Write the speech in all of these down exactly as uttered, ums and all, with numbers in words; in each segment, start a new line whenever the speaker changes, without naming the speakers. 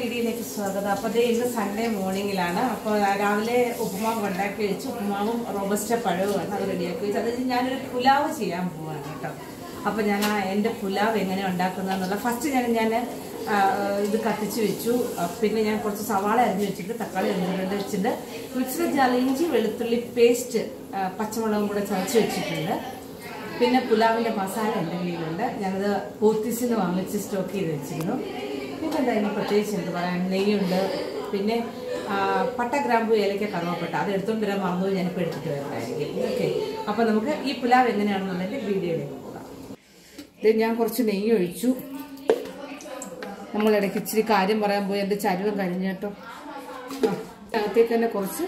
വീഡിയോയിലേക്ക് സ്വാഗതം. അപ്പോൾ ദേ ഇന്ന് സൺഡേ മോർണിംഗിലാണ്. അപ്പോൾ രാവിലെ ഉപ്പുമാവ് ഉണ്ടാക്കി വെച്ചു. ഉപ്പുമാവും റോബസ്റ്റ പഴവുമാണ് അത് റെഡിയാക്കി വെച്ചു. അത് ഞാനൊരു പുലാവ് ചെയ്യാൻ പോവാണ് കേട്ടോ. അപ്പോൾ ഞാൻ ആ എൻ്റെ പുലാവ് എങ്ങനെ ഉണ്ടാക്കുന്നതെന്നുള്ള ഫസ്റ്റ് ഞാൻ ഞാൻ ഇത് കത്തിച്ച് വെച്ചു. പിന്നെ ഞാൻ കുറച്ച് സവാള അരിഞ്ഞ് വെച്ചിട്ട് തക്കാളി അരിഞ്ഞ് വെച്ചിട്ട് മിക്സിയുടെ ജാറിൽ ഇഞ്ചി വെളുത്തുള്ളി പേസ്റ്റ് പച്ചമുളകും കൂടെ ചതച്ച് വെച്ചിട്ടുണ്ട്. പിന്നെ പുലാവിൻ്റെ മസാല എൻ്റെ കയ്യിലുണ്ട്. ഞാനത് പോത്തീസിന് വാങ്ങിച്ച് സ്റ്റോക്ക് ചെയ്ത് വെച്ചിരുന്നു. പിന്നെ എന്തായാലും പ്രത്യേകിച്ച് എന്ത് പറയാൻ, നെയ്യുണ്ട്. പിന്നെ പട്ട ഗ്രാമ്പു ഏലക്ക കറുവപ്പട്ട അത് എടുത്തുകൊണ്ട് വരാൻ മറന്നു, ഞാനിപ്പോൾ എടുത്തിട്ട് വരണ്ടായിരിക്കും. ഓക്കെ, അപ്പോൾ നമുക്ക് ഈ പുലാവ് എങ്ങനെയാണെന്നുള്ളതിൻ്റെ വീഡിയോയിലേക്ക് പോകാം. ഇത് ഞാൻ കുറച്ച് നെയ്യ് ഒഴിച്ചു. നമ്മളിടയ്ക്ക് ഇച്ചിരി കാര്യം പറയാൻ പോയി, എൻ്റെ ചരുവം കഴിഞ്ഞു കേട്ടോ. ആ അകത്തേക്ക് തന്നെ കുറച്ച്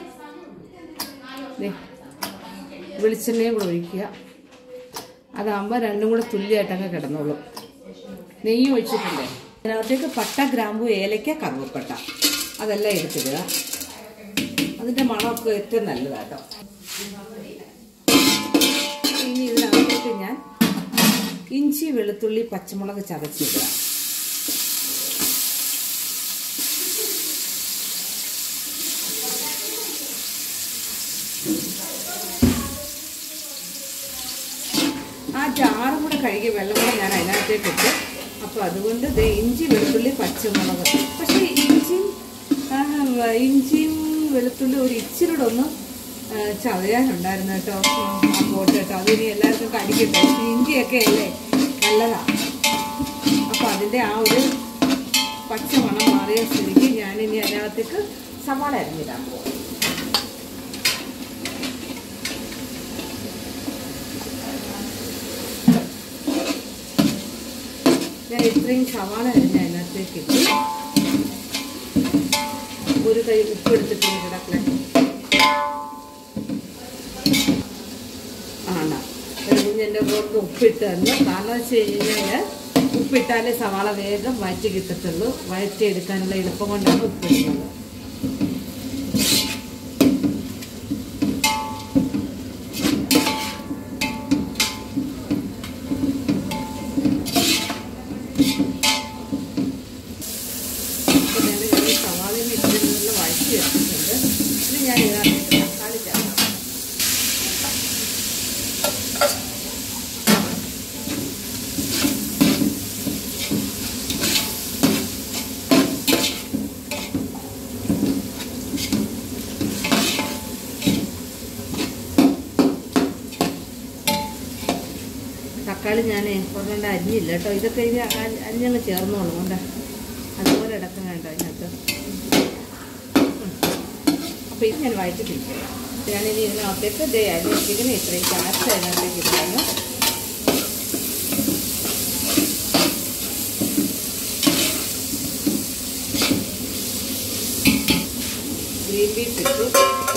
വെളിച്ചെണ്ണയും കൂടെ ഒഴിക്കുക. അതാകുമ്പോൾ രണ്ടും കൂടെ തുല്യമായിട്ട് അങ്ങ് കിടന്നോളൂ. നെയ്യ് ഒഴിച്ചിട്ടില്ലേ, അതിനകത്തേക്ക് പട്ട ഗ്രാമ്പു ഏലക്ക കറുവപ്പട്ട അതെല്ലാം എടുത്തിടുക. അതിൻ്റെ മണമൊക്കെ ഏറ്റവും നല്ലതാട്ടോ. ഇനി ഇതിനകത്തേക്ക് ഞാൻ ഇഞ്ചി വെളുത്തുള്ളി പച്ചമുളക് ചതച്ചിടുക. ആ ജാറും കൂടെ കഴുകി വെള്ളം കൂടെ ഞാൻ അതിനകത്തേക്ക് ഇട്ട്. അപ്പോൾ അതുകൊണ്ട് ദേ ഇഞ്ചി വെളുത്തുള്ളി പച്ചമുളക്. പക്ഷേ ഇഞ്ചിയും ഇഞ്ചിയും വെളുത്തുള്ളി ഒരു ഇച്ചിരിയുടെ ഒന്ന് ചതയാനുണ്ടായിരുന്നു കേട്ടോ. ആ പോട്ട് കേട്ടോ, അതിനി എല്ലാവർക്കും കടിക്കട്ടെ. ഇഞ്ചിയൊക്കെ അല്ലേ നല്ലതാണ്. അപ്പോൾ അതിൻ്റെ ആ ഒരു പച്ചമണം മാറിയ സ്ഥിതിക്ക് ഞാനിനി അതിനകത്തേക്ക് സവാള അരിഞ്ഞിടാൻ പോകും. ഞാൻ ഇത്രയും സവാള അരിഞ്ഞ് അതിനകത്തേക്ക് ഇട്ട് ഒരു കൈ ഉപ്പ് എടുത്തിട്ടുണ്ട് കിടക്കലെ. ആണ് ഒരു കുഞ്ഞെൻ്റെ പുറത്ത് ഉപ്പിട്ട് തന്നു. കാരണം വെച്ച് കഴിഞ്ഞാൽ ഉപ്പിട്ടാലേ സവാള വേഗം വഴറ്റി കിട്ടത്തുള്ളൂ. വഴറ്റി എടുക്കാനുള്ള എളുപ്പം കൊണ്ടാണ് ഉപ്പിടുന്നത്. സവാളയിൽ ഇട്ടിട്ടുള്ള വഴറ്റി വെച്ചിട്ടുണ്ട്. ഇനി ഞാൻ ഇതിനകത്ത് തക്കാളി ചേർക്കാം. തക്കാളി ഞാൻ കുറഞ്ഞ അരിഞ്ഞില്ല കേട്ടോ. ഇതൊക്കെ ഇനി അരിഞ്ഞങ്ങ് ചേർന്നോളൂ കൊണ്ട് അതുപോലെ ഇടക്കം വേണ്ട അതിനകത്ത്. അപ്പോൾ ഇത് ഞാൻ വഴറ്റി പിടിക്കുക. ഞാനിനി ഇതിനകത്തേക്ക് ദേ അരിഞ്ഞിരിക്കുന്ന ഇത്രയും ക്യാരറ്റ് അതിനകത്തേക്ക് ഇട്ടാണ്. ഗ്രീൻ പീസ് ഇട്ടു.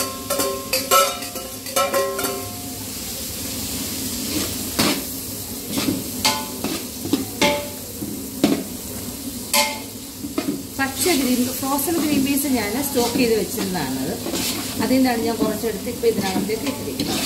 പച്ച ഗ്രീൻ ഫ്രോസൺ ഗ്രീൻ പീസ് ഞാൻ സ്റ്റോക്ക് ചെയ്ത് വെച്ചിരുന്നതാണത്. അതിൽ നിന്നാണ് ഞാൻ കുറച്ചെടുത്ത് ഇപ്പോൾ ഇതിനകത്തേക്ക് ഇട്ടിരിക്കുന്നത്.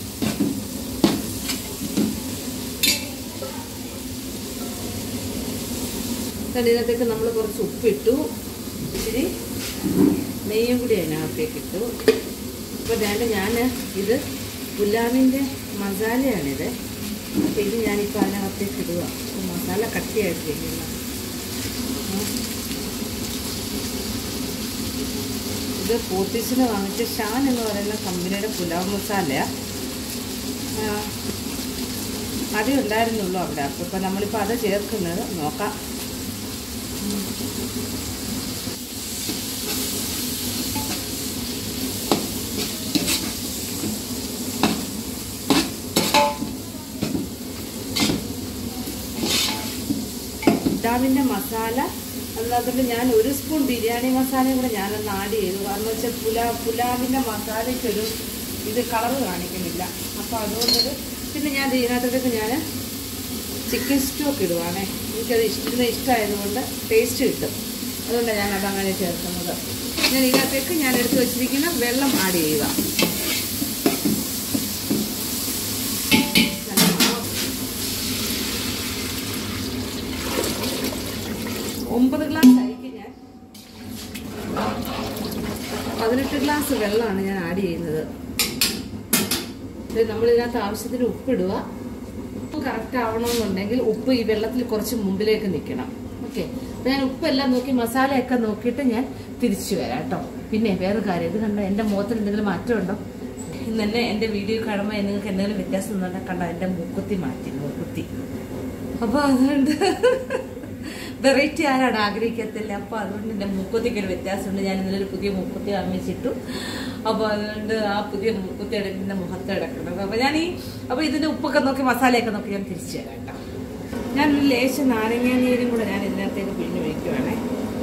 ഇതിനകത്തേക്ക് നമ്മൾ കുറച്ച് ഉപ്പിട്ടു, ഇച്ചിരി നെയ്യും കൂടി അതിനകത്തേക്ക് ഇട്ടു. അപ്പോൾ ഞാൻ ഞാൻ ഇത് പുലാവിൻ്റെ മസാലയാണിത്. അപ്പോൾ ഇത് ഞാനിപ്പോൾ അതിനകത്തേക്ക് ഇടുക. മസാല കട്ടിയായിട്ടിരിക്കുന്നത്. ഇത് പോത്തീസിന് വാങ്ങിച്ച ഷാൻ എന്ന് പറയുന്ന കമ്പനിയുടെ പുലാവ് മസാലയാണ്. അതേ ഉണ്ടായിരുന്നുള്ളൂ അവിടെ. അപ്പോൾ ഇപ്പോൾ നമ്മളിപ്പോൾ അത് ചേർക്കുന്നത് നോക്കാം. പുലാവിൻ്റെ മസാല അല്ലാത്തതുകൊണ്ട് ഞാൻ ഒരു സ്പൂൺ ബിരിയാണി മസാലയും കൂടെ ഞാനൊന്ന് ആഡ് ചെയ്തു. കാരണം വെച്ചാൽ പുലാ പുലാവിൻ്റെ മസാലയ്ക്കൊരു ഇത് കളറ് കാണിക്കുന്നില്ല. അപ്പോൾ അതുകൊണ്ടത് പിന്നെ ഞാൻ ഇതിനകത്തേക്ക് ഞാൻ ചിക്കൻ സ്റ്റോക്ക് ഇടുവാണേ. എനിക്കത് ഇഷ്ടത്തിന് ഇഷ്ടമായതുകൊണ്ട് ടേസ്റ്റ് കിട്ടും. അതുകൊണ്ടാണ് ഞാനത് അങ്ങനെ ചേർക്കുന്നത്. ഞാൻ ഇതിനകത്തേക്ക് ഞാൻ എടുത്ത് വെച്ചിരിക്കുന്ന വെള്ളം ആഡ് ചെയ്യുക. ഒമ്പത് ഗ്ലാസ് അരിക്ക് ഞാൻ പതിനെട്ട് ഗ്ലാസ് വെള്ളമാണ് ഞാൻ ആഡ് ചെയ്യുന്നത്. നമ്മൾ ഇതിനകത്ത് ആവശ്യത്തിന് ഉപ്പിടുക. ഉപ്പ് കറക്റ്റ് ആവണമെന്നുണ്ടെങ്കിൽ ഉപ്പ് ഈ വെള്ളത്തിൽ കുറച്ച് മുമ്പിലേക്ക് നിൽക്കണം. ഓക്കെ, അപ്പൊ ഞാൻ ഉപ്പെല്ലാം നോക്കി മസാലയൊക്കെ നോക്കിയിട്ട് ഞാൻ തിരിച്ചു വരാം കേട്ടോ. പിന്നെ വേറെ കാര്യം, ഇത് കണ്ടോ എന്റെ മുഖത്തിന് എന്തെങ്കിലും മാറ്റം ഉണ്ടോ? ഇന്ന് തന്നെ എന്റെ വീഡിയോ കാണുമ്പോൾ നിങ്ങൾക്ക് എന്തെങ്കിലും വ്യത്യാസം ഉണ്ടെങ്കിൽ കണ്ടോ എന്റെ മൂക്കുത്തി മാറ്റി, മൂക്കുത്തി. അപ്പൊ അതുകൊണ്ട് വെറൈറ്റി ആരാണ് ആഗ്രഹിക്കത്തില്ല. അപ്പൊ അതുകൊണ്ട് എന്റെ മൂക്കുത്തിക്ക് ഒരു വ്യത്യാസമുണ്ട്. ഞാൻ ഇന്നലെ ഒരു പുതിയ മൂക്കുത്തി വാങ്ങിച്ചിട്ടു. അപ്പൊ അതുകൊണ്ട് ആ പുതിയ മൂക്കുത്തി എന്റെ മുഖത്ത് കിടക്കുന്നത്. അപ്പൊ ഞാൻ ഈ അപ്പൊ ഇതിന്റെ ഉപ്പൊക്കെ നോക്കി മസാലയൊക്കെ നോക്കി ഞാൻ തിരിച്ചു തരാം കേട്ടോ. ഞാനൊരു ലേശം നാരങ്ങ നീരും കൂടെ ഞാൻ ഇതിനകത്തേക്ക് പിഴിഞ്ഞ് വയ്ക്കുവാണേ.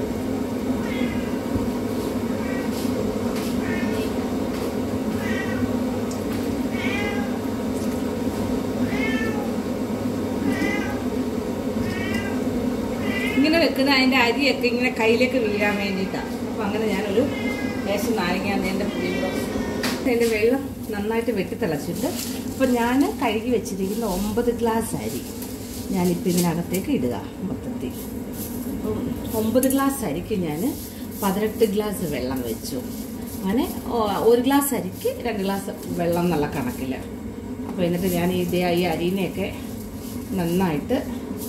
ഇങ്ങനെ വെക്കുന്ന അതിന്റെ അരിയൊക്കെ ഇങ്ങനെ കയ്യിലേക്ക് വീഴാൻ വേണ്ടിയിട്ടാണ്. അപ്പൊ അങ്ങനെ ഞാനൊരു ലേശം നാരങ്ങ നീരിന്റെ പുളി കൂടെ അതിന്റെ വെള്ളം നന്നായിട്ട് വെട്ടിത്തിളച്ചിട്ട് അപ്പൊ ഞാൻ കഴുകി വെച്ചിരിക്കുന്ന ഒമ്പത് ഗ്ലാസ് അരി ഞാനിപ്പോൾ ഇതിനകത്തേക്ക് ഇടുക മൊത്തത്തിൽ. അപ്പം ഒമ്പത് ഗ്ലാസ് അരിക്ക് ഞാൻ പതിനെട്ട് ഗ്ലാസ് വെള്ളം വെച്ചു. അങ്ങനെ ഒരു ഗ്ലാസ് അരിക്ക് രണ്ട് ഗ്ലാസ് വെള്ളം എന്നുള്ള കണക്കിൽ. അപ്പോൾ എന്നിട്ട് ഞാൻ ഇതേ ഈ അരിനെയൊക്കെ നന്നായിട്ട്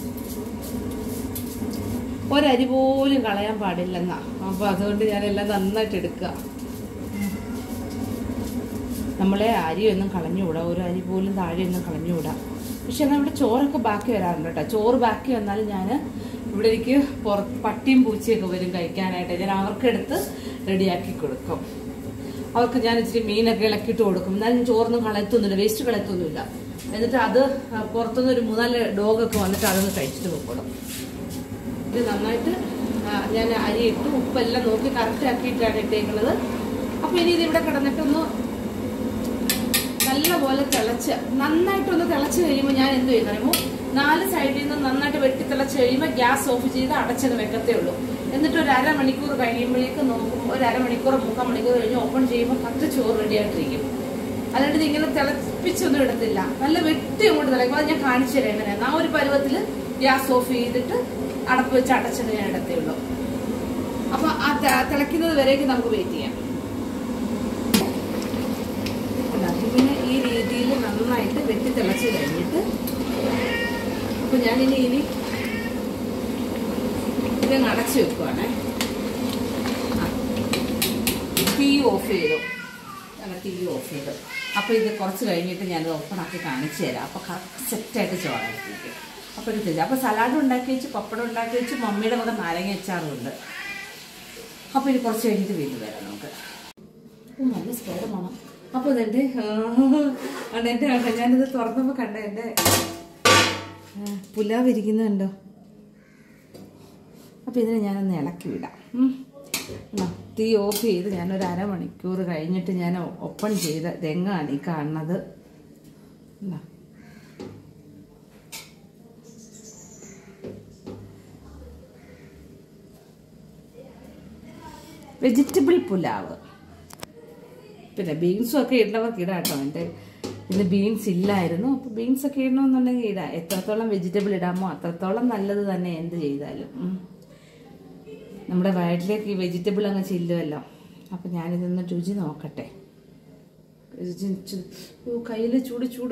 ഒരരി പോലും കളയാൻ പാടില്ലെന്നാ. അപ്പോൾ അതുകൊണ്ട് ഞാനെല്ലാം നന്നായിട്ട് എടുക്കുക. നമ്മളെ അരിയൊന്നും കളഞ്ഞുകൂടാ, ഒരു അരി പോലും താഴെയൊന്നും കളഞ്ഞുകൂടാ. പക്ഷെ നമ്മുടെ ചോറൊക്കെ ബാക്കി വരാറുണ്ട് കേട്ടോ. ചോറ് ബാക്കി വന്നാലും ഞാൻ ഇവിടെ എനിക്ക് പുറത്ത് പട്ടിയും പൂച്ചയൊക്കെ വരും കഴിക്കാനായിട്ട്. ഞാൻ അവർക്കെടുത്ത് റെഡിയാക്കി കൊടുക്കും. അവർക്ക് ഞാൻ ഇച്ചിരി മീനൊക്കെ ഇളക്കിയിട്ട് കൊടുക്കും. എന്നാലും ചോറൊന്നും കളയത്തൊന്നുമില്ല, വേസ്റ്റ് കളയത്തൊന്നുമില്ല. എന്നിട്ട് അത് പുറത്തുനിന്ന് ഒരു മൂന്നാല് ഡോഗൊക്കെ വന്നിട്ട് അതൊന്ന് കഴിച്ചിട്ട് പോയിക്കോളും. ഇത് നന്നായിട്ട് ഞാൻ അരി ഇട്ട് ഉപ്പെല്ലാം നോക്കി കറക്റ്റ് ആക്കിയിട്ടാണ് ഇട്ടേക്കുന്നത്. അപ്പൊ ഇനി ഇതിവിടെ കിടന്നിട്ടൊന്ന് നല്ലപോലെ തിളച്ച് നന്നായിട്ടൊന്ന് തിളച്ച് കഴിയുമ്പോൾ ഞാൻ എന്ത് ചെയ്യും അറിയുമോ, നാല് സൈഡിൽ നിന്ന് നന്നായിട്ട് വെട്ടി തിളച്ച് കഴിയുമ്പോൾ ഗ്യാസ് ഓഫ് ചെയ്ത് അടച്ചത് വെക്കത്തേ ഉള്ളൂ. എന്നിട്ട് ഒരു അരമണിക്കൂർ കഴിയുമ്പോഴേക്ക് നോക്കും, ഒരു അരമണിക്കൂർ മുക്കാൽ മണിക്കൂർ കഴിഞ്ഞ് ഓപ്പൺ ചെയ്യുമ്പോൾ പത്ത് ചോറ് റെഡി ആയിട്ടിരിക്കും. അതുകൊണ്ട് ഇങ്ങനെ തിളപ്പിച്ചൊന്നും ഇടത്തില്ല, നല്ല വെട്ടി അങ്ങോട്ട് തിളക്കും. അത് ഞാൻ കാണിച്ചു തരാം എങ്ങനെയാണ്. ആ ഒരു പരുവത്തിൽ ഗ്യാസ് ഓഫ് ചെയ്തിട്ട് അടപ്പ് വെച്ച് അടച്ചത് ഞാൻ ഇടത്തേ ഉള്ളൂ. അപ്പൊ ആ തിളയ്ക്കുന്നത് വരേക്ക് നമുക്ക് വെയിറ്റ് ചെയ്യാം. ഇങ്ങനെ ഈ രീതിയിൽ നന്നായിട്ട് വെട്ടി തിളച്ച് കഴിഞ്ഞിട്ട് അപ്പൊ ഞാനിനി ഇനി ഇതങ്ങ് അടച്ചു വെക്കുവാണേ. തീ ഓഫ് ചെയ്തു, അങ്ങനെ തീ ഓഫ് ചെയ്തു. അപ്പൊ ഇത് കുറച്ച് കഴിഞ്ഞിട്ട് ഞാനത് ഓപ്പണാക്കി കാണിച്ചു തരാം. അപ്പൊ കറക്റ്റ് സെറ്റായിട്ട് ചോറായിരിക്കും. അപ്പോൾ ഇത് തരും. അപ്പോൾ സലാഡ് ഉണ്ടാക്കി വെച്ച്, പപ്പടം ഉണ്ടാക്കി വെച്ച്, മമ്മിയുടെ വക നാരങ്ങ അച്ചാറുണ്ട്. അപ്പോൾ ഇത് കുറച്ച് കഴിഞ്ഞിട്ട് വീണ്ടും വരാം നമുക്ക്. നല്ല സ്പേഡമാണ്. അപ്പോൾ ഇതെൻ്റെ എൻ്റെ കണ്ട ഞാനിത് തുറന്നപ്പോൾ കണ്ട എൻ്റെ പുലാവ് ഇരിക്കുന്നുണ്ടോ. അപ്പോൾ ഇതിനെ ഞാനൊന്ന് ഇളക്കി വിടാം. തീ ഓഫ് ചെയ്ത് ഞാനൊരു അരമണിക്കൂർ കഴിഞ്ഞിട്ട് ഞാൻ ഓപ്പൺ ചെയ്ത തെങ്ങാണ് ഈ കാണുന്നത്. വെജിറ്റബിൾ പുലാവ്. പിന്നെ ബീൻസും ഒക്കെ ഇടണവർക്ക് ഇടാം കേട്ടോ. എൻ്റെ ഇന്ന് ബീൻസ് ഇല്ലായിരുന്നു. അപ്പോൾ ബീൻസ് ഒക്കെ ഇടണമെന്നുണ്ടെങ്കിൽ ഇടാം. എത്രത്തോളം വെജിറ്റബിൾ ഇടാമോ അത്രത്തോളം നല്ലത് തന്നെ എന്ത് ചെയ്താലും. നമ്മുടെ വയറ്റിലേക്ക് ഈ വെജിറ്റബിൾ അങ്ങ് ചെല്ലുമല്ലോ. അപ്പം ഞാനിതൊന്ന് രുചി നോക്കട്ടെ. കയ്യിൽ ചൂട് ചൂട്.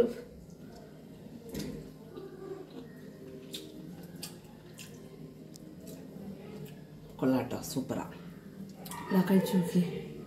കൊള്ളാട്ടോ, സൂപ്പറാ. ഇതാ കഴിച്ചു നോക്കി.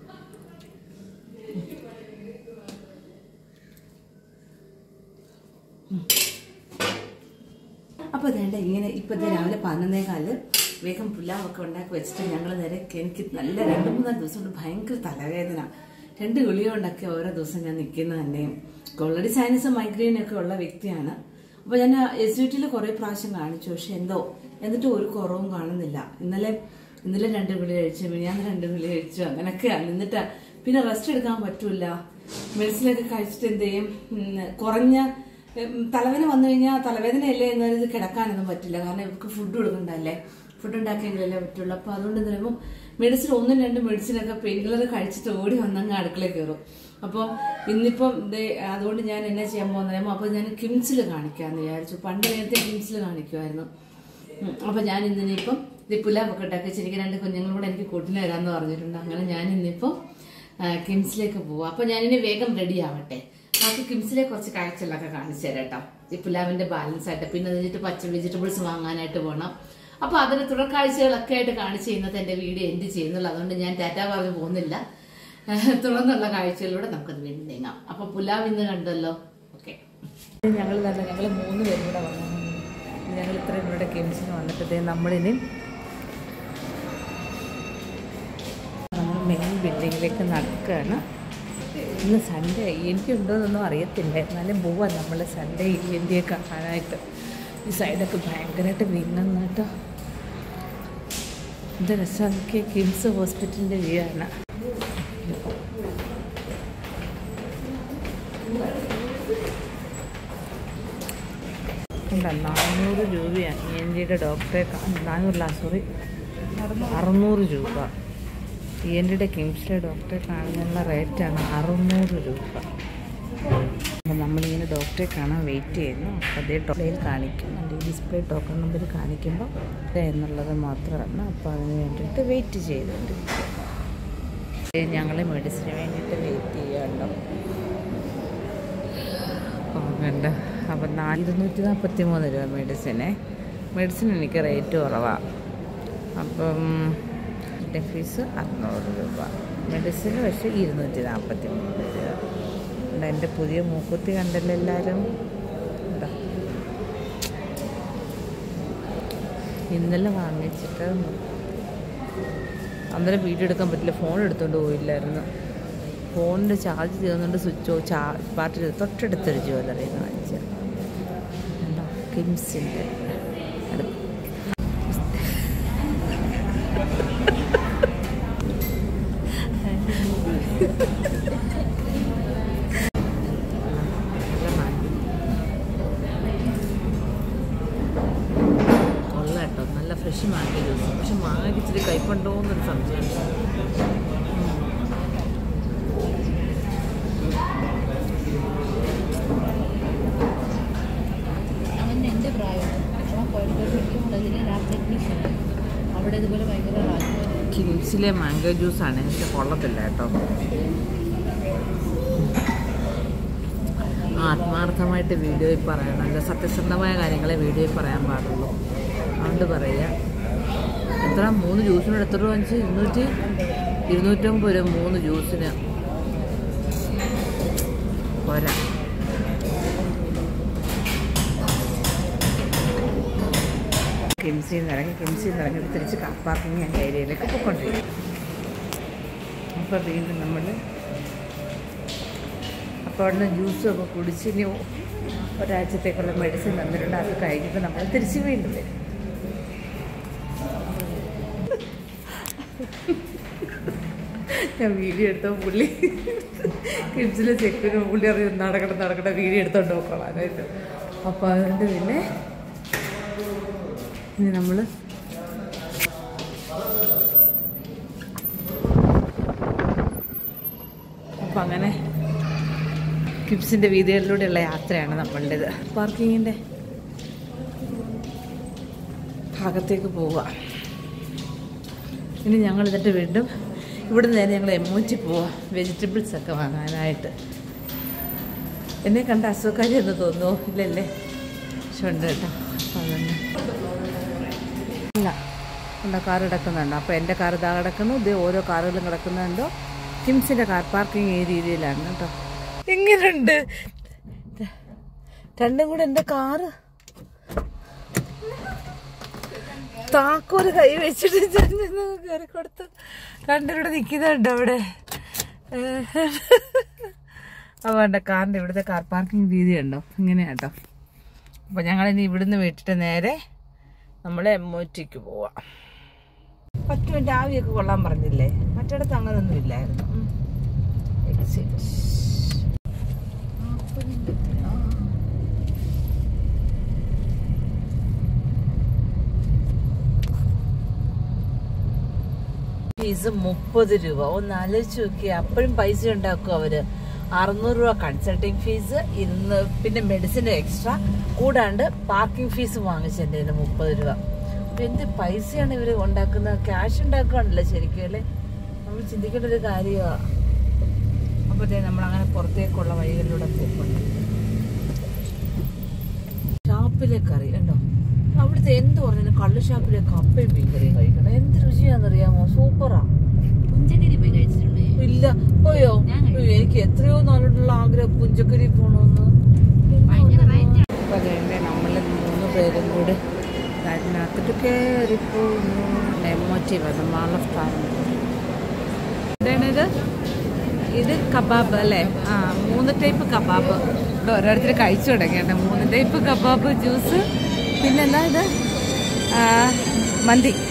അപ്പോൾ അതേണ്ട ഇങ്ങനെ ഇപ്പോഴത്തെ രാവിലെ പതിനൊന്നേ കാല് വേഗം പുലാവൊക്കെ ഉണ്ടാക്കി വെച്ചിട്ട് ഞങ്ങൾ നേരെ എനിക്ക് നല്ല രണ്ട് മൂന്നാല് ദിവസം കൊണ്ട് ഭയങ്കര തലവേദന. രണ്ട് ഗുളിക കൊണ്ടൊക്കെ ഓരോ ദിവസം ഞാൻ നിൽക്കുന്നത് തന്നെയും. ഓൾറെഡി സൈനസും മൈഗ്രെയിനൊക്കെ ഉള്ള വ്യക്തിയാണ്. അപ്പോൾ ഞാൻ എസ് യു ടിയിൽ കുറേ പ്രാവശ്യം കാണിച്ചു, പക്ഷെ എന്തോ എന്നിട്ട് ഒരു കുറവും കാണുന്നില്ല. ഇന്നലെ ഇന്നലെ രണ്ട് ഗുളിക കഴിച്ചു, മിനിയാന്ന് രണ്ട് ഗുളിക കഴിച്ചു, അങ്ങനെയൊക്കെയാണ്. എന്നിട്ട് പിന്നെ റെസ്റ്റ് എടുക്കാൻ പറ്റൂല. മെഡിസിനൊക്കെ കഴിച്ചിട്ട് എന്ത് ചെയ്യും, കുറഞ്ഞ തലവേദന വന്നു കഴിഞ്ഞാൽ തലവേദനയല്ലേ എന്നത് കിടക്കാനൊന്നും പറ്റില്ല. കാരണം ഇവർക്ക് ഫുഡ് കൊടുക്കണ്ടല്ലേ, ഫുഡ് ഉണ്ടാക്കിയെങ്കിലല്ലേ പറ്റുള്ളൂ. അപ്പോൾ അതുകൊണ്ട് എന്ത് പറയുമ്പോൾ മെഡിസിൻ ഒന്നും രണ്ടും മെഡിസിനൊക്കെ പെയിൻ കില്ലർ കഴിച്ചിട്ട് ഓടി വന്നങ്ങ് അടുക്കളയിൽ കയറും. അപ്പോൾ ഇന്നിപ്പം അതുകൊണ്ട് ഞാൻ എന്നാ ചെയ്യാൻ പോകുന്ന പറയുമ്പോൾ അപ്പോൾ ഞാൻ കിംസിൽ കാണിക്കാമെന്ന് വിചാരിച്ചു. പണ്ട് നേരത്തെ കിംസിൽ കാണിക്കുമായിരുന്നു. അപ്പോൾ ഞാൻ ഇന്നിനിപ്പം ഇത് പുലാവൊക്കെ ഉണ്ടാക്കി വെച്ച് എനിക്ക് രണ്ട് കുഞ്ഞുങ്ങളും കൂടെ എനിക്ക് കൂട്ടിന് വരാമെന്ന് പറഞ്ഞിട്ടുണ്ട്. അങ്ങനെ ഞാൻ ഇന്നിപ്പം
കിംസിലേക്ക് പോവാം. അപ്പൊ ഞാനിനി വേഗം റെഡി ആവട്ടെ. നമുക്ക് കിംസിലെ കുറച്ച് കാഴ്ചകളൊക്കെ കാണിച്ചു തരാം കേട്ടോ. ഈ പുലാവിന്റെ ബാലൻസ് ആയിട്ട് പിന്നെ അതിട്ട് പച്ച വെജിറ്റബിൾസ് വാങ്ങാനായിട്ട് പോകണം. അപ്പൊ അതിന് തുടർക്കാഴ്ചകളൊക്കെ ആയിട്ട് കാണിച്ച് ചെയ്യുന്നത് എന്റെ വീഡിയോ എൻഡ് ചെയ്യുന്നുള്ളൂ. അതുകൊണ്ട് ഞാൻ ടാറ്റ പറഞ്ഞു പോകുന്നില്ല. തുടർന്നുള്ള കാഴ്ചകളിലൂടെ നമുക്കത് വേണ്ടി നീങ്ങാം. അപ്പൊ പുലാവ് ഇന്ന് കണ്ടല്ലോ. ഓക്കെ,
ഞങ്ങൾ തന്നെ ഞങ്ങൾ മൂന്ന് പേരും കൂടെ വന്നു. ഞങ്ങൾ ഇത്രയും ഇവിടെ കിംസിന് വന്നിട്ട് നമ്മളിനി നമ്മൾ മെയിൻ ബിൽഡിങ്ങിലേക്ക് നടക്കുകയാണ്. ഇന്ന് സൺഡേ എനിക്കുണ്ടോയെന്നൊന്നും അറിയത്തില്ല, എന്നാലും പോവാം നമ്മൾ സൺഡേ ഇന്ത്യയെ കാണാനായിട്ട്. ഈ സൈഡൊക്കെ ഭയങ്കരമായിട്ട് വിങ്ങുന്നു കേട്ടോ. ഇത് രസമൊക്കെ കിംസ് ഹോസ്പിറ്റലിൻ്റെ വ്യൂ ആണ്. നാനൂറ് രൂപയാണ് ഇ എൻ ഡിയുടെ ഡോക്ടറെ നാനൂറില്ല സോറി അറുന്നൂറ് രൂപ. ഇ എൻ ഡിയുടെ കിംസിലെ ഡോക്ടറെ കാണുന്നുള്ള റേറ്റാണ് അറുന്നൂറ് രൂപ. അപ്പം നമ്മളിങ്ങനെ ഡോക്ടറെ കാണാൻ വെയിറ്റ് ചെയ്യുന്നു. അപ്പോൾ അതേ ടോക്കണിൽ കാണിക്കും, എൻ്റെ ഡിസ്പ്ലേ ടോക്കൺ നമ്പർ കാണിക്കുമ്പോൾ എന്നുള്ളത് മാത്രമാണ്. അപ്പോൾ അതിന് വേണ്ടിയിട്ട് വെയിറ്റ് ചെയ്തിട്ട് ഞങ്ങൾ മെഡിസിന് വേണ്ടിയിട്ട് വെയിറ്റ് ചെയ്യാറുണ്ടോ. വേണ്ട അപ്പം നാല് ഇരുന്നൂറ്റി നാൽപ്പത്തി മൂന്ന് രൂപ മെഡിസിന്. മെഡിസിൻ എനിക്ക് റേറ്റ് കുറവാണ്. അപ്പം എൻ്റെ ഫീസ് അറുന്നൂറ് രൂപ, മെഡിസിന് പക്ഷേ ഇരുന്നൂറ്റി നാൽപ്പത്തി മൂന്ന് രൂപ. എൻ്റെ പുതിയ മൂക്കുത്തി കണ്ടല്ലോ എല്ലാവരും. എന്താ ഇന്നലെ വാങ്ങിച്ചിട്ട് അന്നേരം വീഡിയോ എടുക്കാൻ പറ്റില്ല, ഫോൺ എടുത്തുകൊണ്ട് പോയില്ലായിരുന്നു. ഫോണിൻ്റെ ചാർജ് തീർന്നുകൊണ്ട് സ്വിച്ച് ഓഫ് ചാ പാർട്ടി തൊട്ടടുത്തൊരു ജ്വല്ലറി വാങ്ങിച്ചത്. എന്താ കിംസിൻ്റെ അടുത്ത് കൊള്ളാം കേട്ടോ, നല്ല ഫ്രഷ് മാങ്ങ ജ്യൂസ്. പക്ഷെ മാങ്ങയ്ക്ക് ഇച്ചിരി കയ്പുണ്ടോ എന്നൊരു സംശയം. കിംസിലെ മാംഗോ ജ്യൂസാണ്, പക്ഷെ കൊള്ളത്തില്ല കേട്ടോ. ആത്മാർത്ഥമായിട്ട് വീഡിയോയിൽ പറയണം, അല്ല സത്യസന്ധമായ കാര്യങ്ങളെ വീഡിയോയിൽ പറയാൻ പാടുള്ളൂ. അതുകൊണ്ട് പറയുക. എത്ര മൂന്ന് ജ്യൂസിനോട് എത്ര രൂപ വാങ്ങിച്ച്? ഇരുന്നൂറ്റി ഇരുന്നൂറ്റമ്പത് രൂപ മൂന്ന് ജ്യൂസിന്. പോരാ. കിംസിൽ നിന്ന് ഇറങ്ങി കിംസിൽ നിന്ന് ഇറങ്ങി തിരിച്ച് കാർ പാർക്കിങ് ഞാൻ ഏരിയയിലേക്ക് പോയിക്കൊണ്ടിരിക്കും. അപ്പോൾ വീണ്ടും നമ്മൾ അപ്പോൾ അവിടെ നിന്ന് ജ്യൂസൊക്കെ കുടിച്ച് ഇനി ഒരാഴ്ചത്തേക്കുള്ള മെഡിസിൻ തന്നിട്ടുണ്ട്. അത് കഴിഞ്ഞിട്ട് നമ്മൾ തിരിച്ച് വീണ്ടും വരും. ഞാൻ വീഡിയോ എടുത്തോ പുള്ളി കിംസിലെ ചെക്കിന് പുള്ളി അറിയാം നടക്കട്ടെ നടക്കട്ടെ വീഡിയോ എടുത്തോണ്ട് നോക്കോളാനായിട്ട്. അപ്പോൾ അതുകൊണ്ട് പിന്നെ ഇനി നമ്മൾ അപ്പം അങ്ങനെ കിംസിൻ്റെ വീതികളിലൂടെയുള്ള യാത്രയാണ് നമ്മളുടേത്. പാർക്കിങ്ങിൻ്റെ ഭാഗത്തേക്ക് പോവുക. ഇനി ഞങ്ങൾ എന്നിട്ട് വീണ്ടും ഇവിടുന്ന് നേരെ ഞങ്ങൾ എമ്മൂറ്റി പോവാം വെജിറ്റബിൾസൊക്കെ വാങ്ങാനായിട്ട്. എന്നെ കണ്ട അസുഖക്കാരി എന്ന് തോന്നുമോ? ഇല്ലല്ലേ, പക്ഷെ ഉണ്ട് കേട്ടോ. അപ്പം അതന്നെ ഇല്ല എന്താ കാർ കിടക്കുന്നുണ്ടോ? അപ്പോൾ എൻ്റെ കാർ ഇതാ കിടക്കുന്നു. ഇത് ഓരോ കാറുകളും കിടക്കുന്നുണ്ടോ. കിംസിൻ്റെ കാർ പാർക്കിങ് ഈ രീതിയിലാണ് കേട്ടോ. എങ്ങനെയുണ്ട് രണ്ടും കൂടെ? എൻ്റെ കാറ് താക്കോല് കൈ വെച്ചിട്ട് കയറി കൊടുത്ത് രണ്ടിലൂടെ നിൽക്കുന്നുണ്ടോ അവിടെ. അപ്പോൾ എൻ്റെ കാറിൻ്റെ ഇവിടുത്തെ കാർ പാർക്കിംഗ് രീതി ഉണ്ടോ ഇങ്ങനെയാട്ടോ. അപ്പോൾ ഞങ്ങളിനി ഇവിടുന്ന് വിട്ടിട്ട് നേരെ നമ്മൾ എമ്മൂറ്റിക്ക് പോവാം. പത്ത് മിനിറ്റ് ആവിയൊക്കെ കൊള്ളാൻ പറഞ്ഞില്ലേ? മറ്റിടത്ത് അങ്ങനൊന്നും ഇല്ലായിരുന്നു. ഫീസ് മുപ്പത് രൂപ. ഒന്ന് ആലോചിച്ച് നോക്കിയാൽ അപ്പോഴും പൈസ ഉണ്ടാക്കും അവര്. അറുന്നൂറ് രൂപ കൺസൾട്ടിങ് ഫീസ്, ഇന്ന് പിന്നെ മെഡിസിൻ എക്സ്ട്രാ, കൂടാണ്ട് പാർക്കിംഗ് ഫീസ് വാങ്ങിച്ചതിൻ്റെ മുപ്പത് രൂപ. അപ്പം എന്ത് പൈസയാണ് ഇവർ ഉണ്ടാക്കുന്നത്? ക്യാഷ് ഉണ്ടാക്കുകയാണല്ലോ ശരിക്കും അല്ലേ? നമ്മൾ ചിന്തിക്കേണ്ട ഒരു കാര്യമാണ്. അപ്പോൾ നമ്മളങ്ങനെ പുറത്തേക്കുള്ള വഴികളിലൂടെ പോകുന്നുണ്ട്. ഷാപ്പിലെ കറി ഉണ്ടോ, അവിടുത്തെ എന്ത് പറഞ്ഞാലും കള്ള് ഷാപ്പിലെ കപ്പയും മീൻകറിയും കഴിക്കണം. എന്ത് രുചിയാണെന്നറിയാമോ, സൂപ്പറാ.
പുഞ്ചക്കരി പോയി കഴിച്ചിട്ടുണ്ട്?
ഇല്ല, പോയോ? എനിക്ക് എത്രയോ നാളുള്ള ആഗ്രഹം പുഞ്ചക്കരി പോണോന്ന്. അപ്പൊ അതേണ്ടേ നമ്മള് മൂന്ന് പേരും കൂടി അതിനകത്തിട്ട് കയറിപ്പോ നെമ്മോറ്റി വധമാള സ്ഥാനം. എന്താണിത്? ഇത് കബാബ് അല്ലേ? ആ, മൂന്ന് ടൈപ്പ് കബാബ് ഇവിടെ ഓരോരുത്തർ കഴിച്ചു തുടങ്ങിയാണ്. മൂന്ന് ടൈപ്പ് കബാബ്, ജ്യൂസ്, പിന്നെന്താ ഇത്, മന്തി.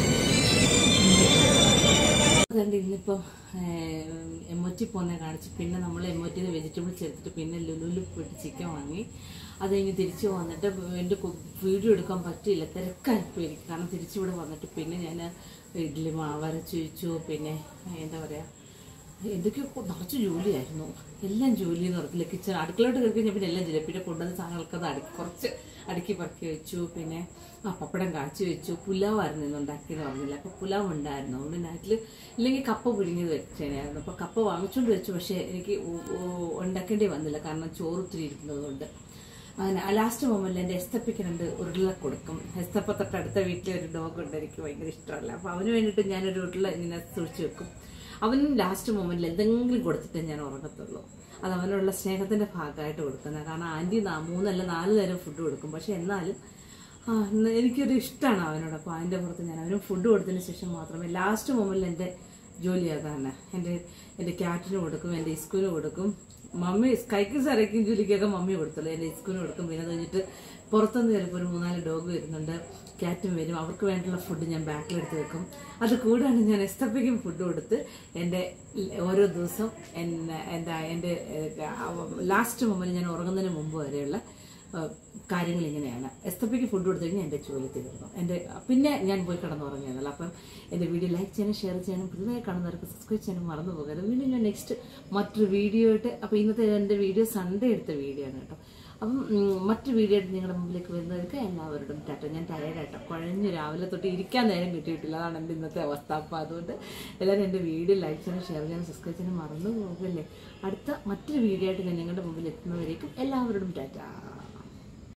അതുകൊണ്ട് ഇന്നിപ്പോൾ എമ്മൊറ്റി പോന്നെ കാണിച്ച് പിന്നെ നമ്മൾ എമ്മൊറ്റിന്ന് വെജിറ്റബിൾസ് എടുത്തിട്ട് പിന്നെ ലുലുവിൽ പോയിട്ട് ചിക്കൻ വാങ്ങി. അത് കഴിഞ്ഞ് തിരിച്ചു വന്നിട്ട് എൻ്റെ വീഡിയോ എടുക്കാൻ പറ്റിയില്ല, തിരക്കായിപ്പോയി എനിക്ക്. കാരണം തിരിച്ചിവിടെ വന്നിട്ട് പിന്നെ ഞാൻ ഇഡ്ഡലി മാവരച്ച് വെച്ചു. പിന്നെ എന്താ പറയുക, എന്തൊക്കെയോ നിറച്ച് ജോലിയായിരുന്നു. എല്ലാം ജോലി എന്ന് പറഞ്ഞില്ല. കിച്ചൺ അടുക്കളോട്ട് കയറി കഴിഞ്ഞാൽ പിന്നെ എല്ലാം ജോലി. പിന്നെ കൊണ്ടുവന്ന സാധനങ്ങളൊക്കെ അത് അടുക്കി കുറച്ച് അടുക്കി പറക്കി വെച്ചു. പിന്നെ ആ പപ്പടം കാച്ചി വെച്ചു. പുലാവായിരുന്നു ഇന്ന് ഉണ്ടാക്കിയെന്ന് പറഞ്ഞില്ല. അപ്പോൾ പുലാവ് ഉണ്ടായിരുന്നു. അതുകൊണ്ട് നൈറ്റിൽ ഇല്ലെങ്കിൽ കപ്പ പുഴുങ്ങിയത് വെച്ചേനായിരുന്നു. അപ്പോൾ കപ്പ വാങ്ങിച്ചുകൊണ്ട് വെച്ചു. പക്ഷേ എനിക്ക് ഉണ്ടാക്കേണ്ടി വന്നില്ല, കാരണം ചോറ് ഒത്തിരി ഇരിക്കുന്നത് കൊണ്ട്. അങ്ങനെ ലാസ്റ്റ് മൊമെന്റിൽ എൻ്റെ എസ്തപ്പയ്ക്ക് രണ്ട് ഉരുള കൊടുക്കും. എസ്തപ്പ തൊട്ട് അടുത്ത വീട്ടിലെ ഒരു ഡോഗ് ഉണ്ട്, എനിക്ക് ഭയങ്കര ഇഷ്ടമല്ല. അപ്പോൾ അവന് വേണ്ടിയിട്ട് ഞാനൊരു ഉരുള ഇങ്ങനെ സൂക്ഷിച്ച് വെക്കും. അവനും ലാസ്റ്റ് മൊമെന്റിൽ എന്തെങ്കിലും കൊടുത്തിട്ടേ ഞാൻ ഉറങ്ങത്തുള്ളൂ. അത് അവനുള്ള സ്നേഹത്തിന്റെ ഭാഗമായിട്ട് കൊടുക്കുന്നത്. കാരണം ആൻറ്റി മൂന്നല്ല നാല് നേരം ഫുഡ് കൊടുക്കും. പക്ഷെ എന്നാലും എനിക്കൊരു ഇഷ്ടമാണ് അവനോട്. അപ്പോൾ അതിൻ്റെ പുറത്ത് ഞാൻ അവനും ഫുഡ് കൊടുത്തതിന് ശേഷം മാത്രമേ ലാസ്റ്റ് മൊമെന്റിൽ എൻ്റെ ജോലി അതാണ്. എൻ്റെ എൻ്റെ ക്യാറ്റിന് കൊടുക്കും, എൻ്റെ ഇസ്കൂന് കൊടുക്കും. മമ്മി കൈക്കും സരയ്ക്കും ജോലിക്കൊക്കെ മമ്മി കൊടുത്തുള്ളൂ. എൻ്റെ ഇസ്കൂന് കൊടുക്കും. പിന്നെ അത് കഴിഞ്ഞിട്ട് പുറത്തുനിന്ന് ചിലപ്പോൾ ഒരു മൂന്നാല് ഡോഗ് വരുന്നുണ്ട്, ക്യാറ്റും വരും. അവർക്ക് വേണ്ടിയുള്ള ഫുഡ് ഞാൻ ബാക്കിലെടുത്ത് വെക്കും. അത് കൂടാണ് ഞാൻ എസ്തപ്പയ്ക്കും ഫുഡ് കൊടുത്ത് എൻ്റെ ഓരോ ദിവസം എന്നെ എന്താ എൻ്റെ ലാസ്റ്റ് മൊമെന്റ് ഞാൻ ഉറങ്ങുന്നതിന് മുമ്പ് വരെയുള്ള കാര്യങ്ങൾ ഇങ്ങനെയാണ്. എസ്തപ്പയ്ക്ക് ഫുഡ് കൊടുത്തു കഴിഞ്ഞാൽ എൻ്റെ ജോലി തീർന്നു. എൻ്റെ പിന്നെ ഞാൻ പോയി കിടന്നുറങ്ങിയതല്ല. അപ്പം എൻ്റെ വീഡിയോ ലൈക്ക് ചെയ്യാനും ഷെയർ ചെയ്യാനും പുതുതായി കാണുന്നവർക്ക് സബ്സ്ക്രൈബ് ചെയ്യാനും മറന്നു പോകരുത്. വീണ്ടും ഞാൻ നെക്സ്റ്റ് മറ്റൊരു വീഡിയോ ആയിട്ട്, അപ്പോൾ ഇന്നത്തെ എൻ്റെ വീഡിയോ സൺഡേ എടുത്ത വീഡിയോ ആണ് കേട്ടോ. അപ്പം മറ്റു വീഡിയോ ആയിട്ട് നിങ്ങളുടെ മുമ്പിലേക്ക് വരുന്നവർക്ക് എല്ലാവരോടും ടാറ്റ. ഞാൻ ടയർഡായിട്ടോ, കുഴഞ്ഞു രാവിലെ തൊട്ട് ഇരിക്കാൻ നേരം കിട്ടിയിട്ടില്ല. അതാണ് എൻ്റെ ഇന്നത്തെ അവസ്ഥ. അപ്പോൾ അതുകൊണ്ട് എല്ലാവരും എൻ്റെ വീഡിയോ ലൈക്ക് ചെയ്യാനും ഷെയർ ചെയ്യാനും സബ്സ്ക്രൈബ് ചെയ്യാനും മറന്നു പോകല്ലേ. അടുത്ത മറ്റൊരു വീഡിയോ ആയിട്ട് ഞാൻ നിങ്ങളുടെ മുമ്പിൽ എത്തുന്നവരേക്കും എല്ലാവരോടും ടാറ്റ.